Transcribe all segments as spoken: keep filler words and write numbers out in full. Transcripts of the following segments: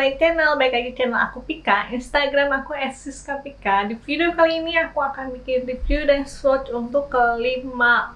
my channel, baik lagi channel aku Pika, Instagram aku siskapika. Di video kali ini aku akan bikin review dan swatch untuk kelima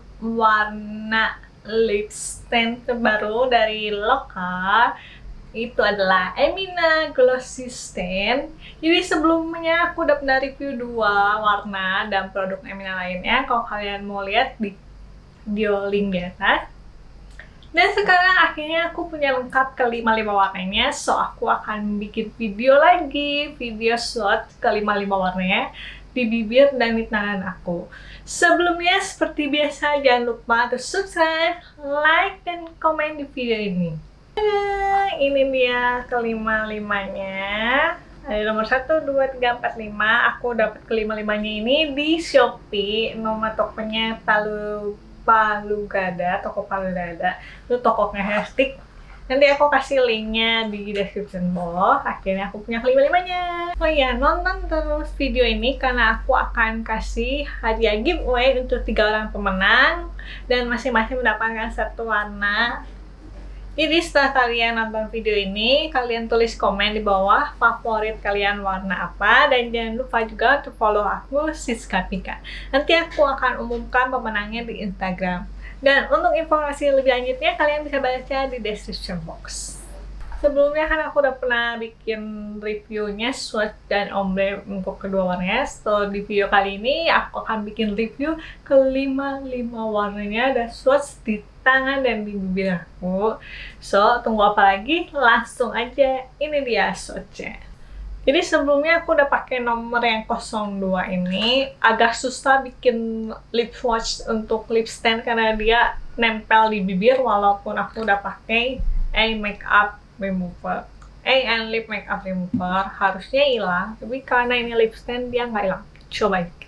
warna lip stand terbaru dari Loka. Itu adalah Emina Glossy Stand. Jadi sebelumnya aku udah pernah review dua warna dan produk Emina lainnya. Kalau kalian mau lihat di video link di atas. Dan sekarang akhirnya aku punya lengkap kelima lima warnanya, so aku akan bikin video lagi, video swatch kelima lima warnanya di bibir dan di tangan aku. Sebelumnya seperti biasa jangan lupa untuk subscribe, like, dan komen di video ini. Nah, ini dia kelima limanya. Ada nomor satu, dua, tiga, empat, lima. Aku dapat kelima limanya ini di Shopee. Nomor tokonya Palu Palugada, toko Palugada. Itu tokonya hashtag. Nanti aku kasih linknya di description bawah. Akhirnya aku punya kelima limanya. Oh iya, nonton terus video ini karena aku akan kasih hadiah giveaway untuk tiga orang pemenang dan masing-masing mendapatkan satu warna. Jadi setelah kalian nonton video ini, kalian tulis komen di bawah favorit kalian warna apa, dan jangan lupa juga untuk follow aku siskapika. Nanti aku akan umumkan pemenangnya di Instagram. Dan untuk informasi lebih lanjutnya kalian bisa baca di description box. Sebelumnya kan aku udah pernah bikin reviewnya swatch dan ombre untuk kedua warnanya. So di video kali ini aku akan bikin review kelima lima warnanya dan swatch di tangan dan di bibir aku. So tunggu apa lagi? Langsung aja, ini dia swatchnya. Jadi sebelumnya aku udah pakai nomor yang nol dua ini. Agak susah bikin lip swatch untuk lip stand karena dia nempel di bibir walaupun aku udah pakai eye makeup remover, eye and lip makeup remover. Harusnya hilang, tapi karena ini lip stand dia nggak hilang. Coba dikit.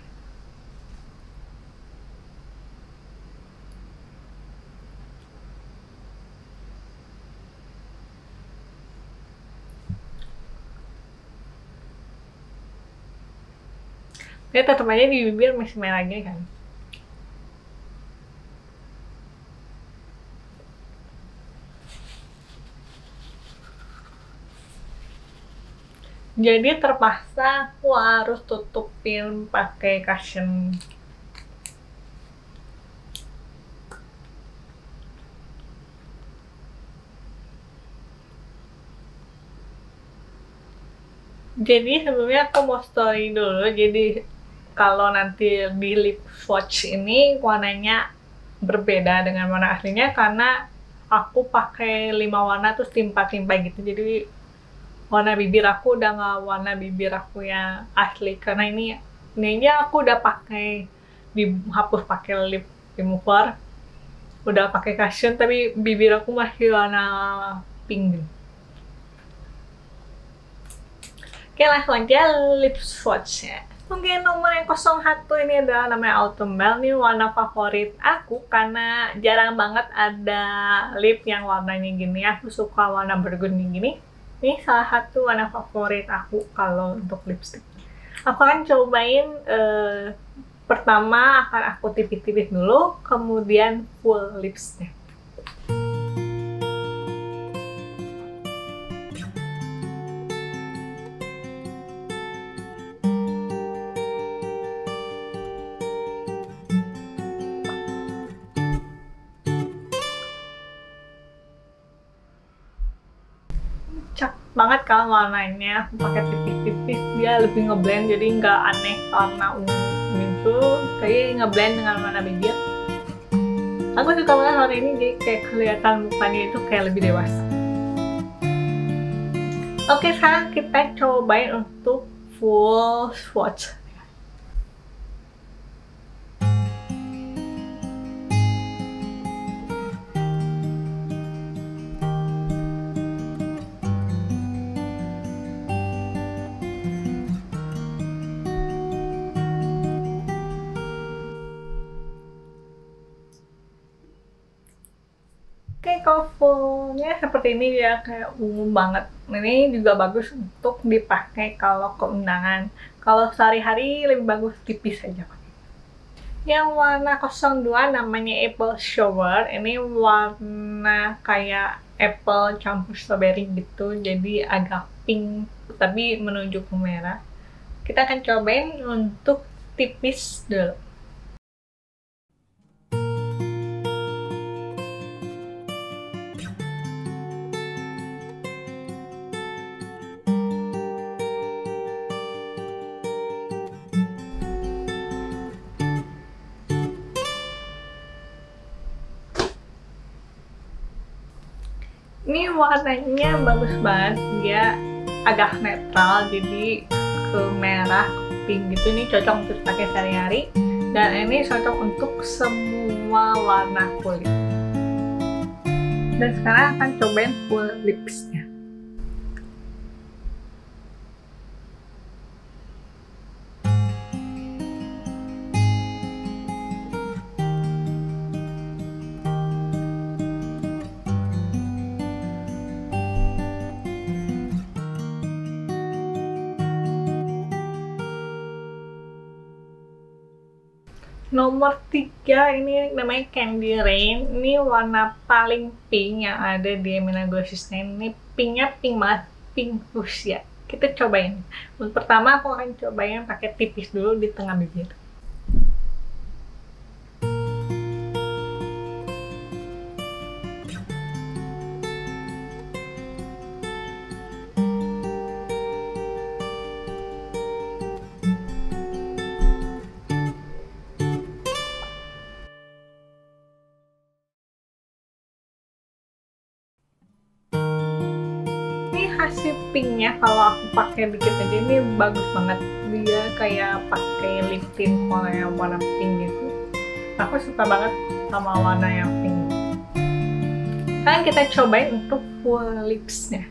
Dia tetap aja di bibir masih merah gini kan. Jadi terpaksa aku harus tutupin pakai cushion. Jadi sebelumnya aku mau story dulu. Jadi kalau nanti di lip swatch ini warnanya berbeda dengan warna aslinya karena aku pakai lima warna terus timpa-timpa gitu. Jadi warna bibir aku udah nggak warna bibir aku yang asli karena ini ini aku udah pakai dihapus pakai lip remover, udah pakai cushion tapi bibir aku masih warna pink. Oke, langsung aja lip swatchnya. Mungkin nomor yang nol satu ini adalah namanya Autumn Bell. Ini warna favorit aku karena jarang banget ada lip yang warnanya gini. Aku suka warna burgundy gini. Ini salah satu warna favorit aku kalau untuk lipstick. Aku akan cobain eh, pertama akan aku tipis-tipis dulu, kemudian full lipstick. Cak banget kan warnanya, aku pakai tipis-tipis dia lebih ngeblend jadi nggak aneh warna ungu itu, tapi ngeblend dengan warna bibir. Aku suka banget warna ini, jadi kayak kelihatan mukanya itu kayak lebih dewasa. Oke, sekarang kita cobain untuk full swatch. Oke, kalau fullnya seperti ini dia kayak ungu banget. Ini juga bagus untuk dipakai kalau ke undangan. Kalau sehari-hari lebih bagus tipis aja pakai. Yang warna nol dua namanya Apple Shower. Ini warna kayak apple campur strawberry gitu, jadi agak pink tapi menuju ke merah. Kita akan cobain untuk tipis dulu. Ini warnanya bagus banget, dia agak netral, jadi ke merah, ke pink gitu. Ini cocok untuk pakai sehari-hari, dan ini cocok untuk semua warna kulit. Dan sekarang akan cobain full lipsnya. Nomor tiga ini namanya Candy Rain. Ini warna paling pink yang ada di Emina Glossy Stain. Ini pinknya pink banget, pink fuchsia. Kita cobain. Untuk pertama aku akan cobain pakai tipis dulu di tengah bibir. Hasil pinknya kalau aku pakai dikit aja ini bagus banget, dia kayak pakai lip tint Korea warna pink gitu. Aku suka banget sama warna yang pink. Sekarang kita cobain untuk full lipsnya.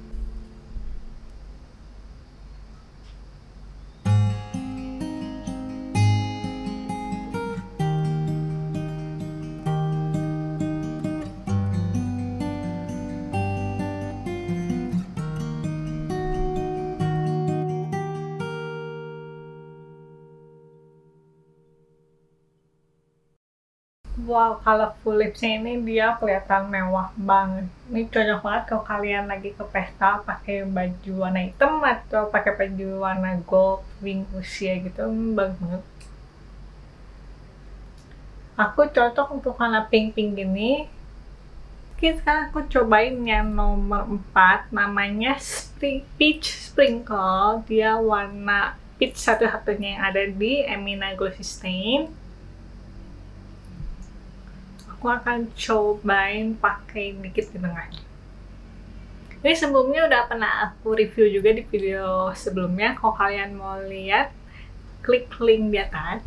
Wow, kalau full lipsnya ini dia kelihatan mewah banget. Ini cocok banget kalau kalian lagi ke pesta pakai baju warna hitam atau pakai baju warna gold, pink, fuchsia gitu, bagus banget. Aku cocok untuk warna pink-pink gini. Oke, sekarang aku cobain yang nomor empat, namanya Spring Peach Sprinkle. Dia warna peach satu-satunya yang ada di Emina Glossy Stain. Aku akan cobain pakai dikit di tengahnya. Ini sebelumnya udah pernah aku review juga di video sebelumnya. Kalau kalian mau lihat, klik link di atas.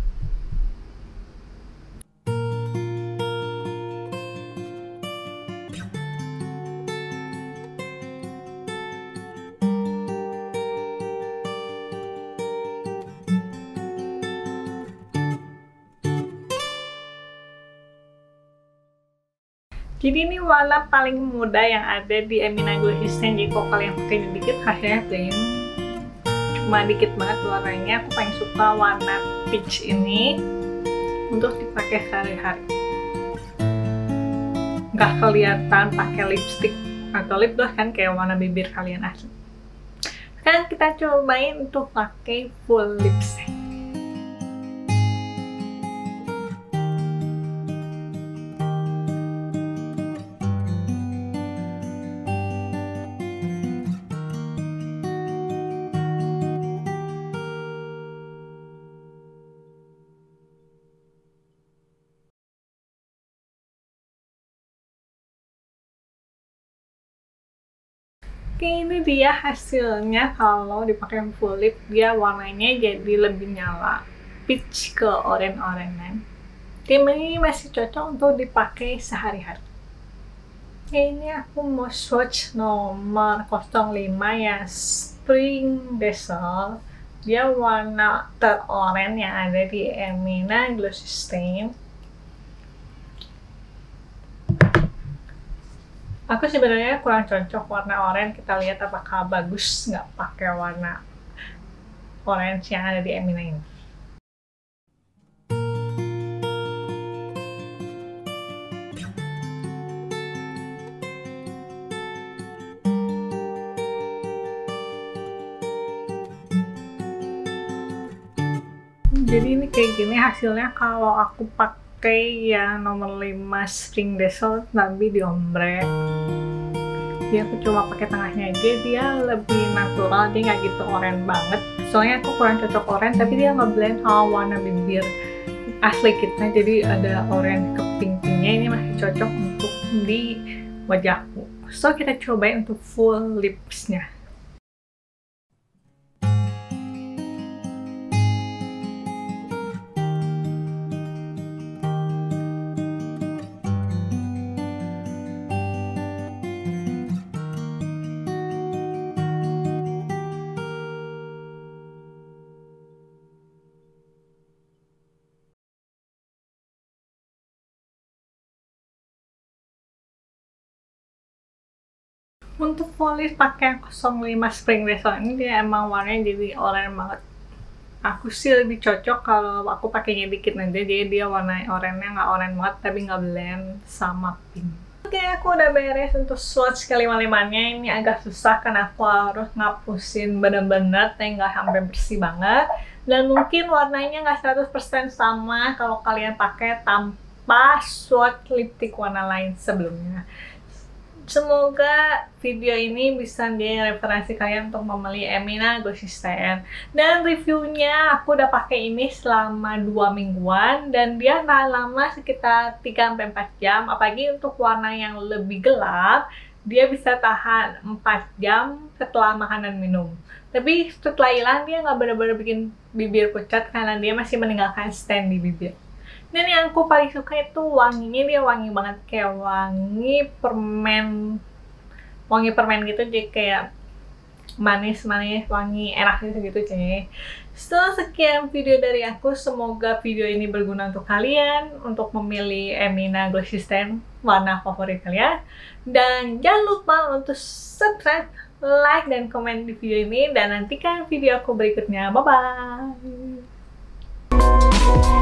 Jadi ini warna paling muda yang ada di Emina Glossy Stain. Jadi kalau kalian pakai dikit hasilnya plain, cuma dikit banget warnanya. Aku paling suka warna peach ini untuk dipakai sehari-hari. Nggak kelihatan pakai lipstick atau lip gloss kan, kayak warna bibir kalian asli. Sekarang kita cobain untuk pakai full lipstick. Oke, ini dia hasilnya. Kalau dipakai full lip, dia warnanya jadi lebih nyala, peach ke orange-orangean. Tim ini masih cocok untuk dipakai sehari-hari. Oke, ini aku mau swatch nomor nol lima ya, Spring Basil. Dia warna ter-orange yang ada di Emina Glossy Stain. Aku sebenarnya kurang cocok warna oranye. Kita lihat apakah bagus nggak pakai warna orange yang ada di Emina ini. Jadi ini kayak gini hasilnya kalau aku pakai yang nomor lima Spring Dazzle tapi di ombre. Jadi aku cuma pakai tengahnya aja, dia lebih natural, dia nggak gitu oranye banget. Soalnya aku kurang cocok oranye, tapi dia ngeblend sama warna bibir asli kita, jadi ada oranye ke pink-pinknya. Ini masih cocok untuk di wajahku. So kita cobain untuk full lipsnya. Untuk full lips pakai nol lima Spring Dazzle ini, dia emang warnanya jadi oranye banget. Aku sih lebih cocok kalau aku pakainya dikit aja, jadi dia warna oranye nggak oranye banget tapi nggak blend sama pink. Oke, aku udah beres untuk swatch kelima-limanya. Ini agak susah karena aku harus ngapusin bener-bener, tapi nggak sampai bersih banget. Dan mungkin warnanya nggak seratus persen sama kalau kalian pakai tanpa swatch lipstick warna lain sebelumnya. Semoga video ini bisa menjadi referensi kalian untuk membeli Emina Glossy Stain. Dan reviewnya aku udah pakai ini selama dua mingguan dan dia tahan lama sekitar tiga sampai empat jam. Apalagi untuk warna yang lebih gelap, dia bisa tahan empat jam setelah makan dan minum. Tapi setelah hilang dia nggak benar-benar bikin bibir pucat karena dia masih meninggalkan stain di bibir. Dan yang aku paling suka itu wanginya, dia wangi banget, kayak wangi permen, wangi permen gitu, jadi kayak manis-manis, wangi enak gitu-gitu cuy. So, sekian video dari aku, semoga video ini berguna untuk kalian, untuk memilih Emina Glossy Stain warna favorit kalian. Dan jangan lupa untuk subscribe, like, dan komen di video ini, dan nantikan video aku berikutnya. Bye-bye!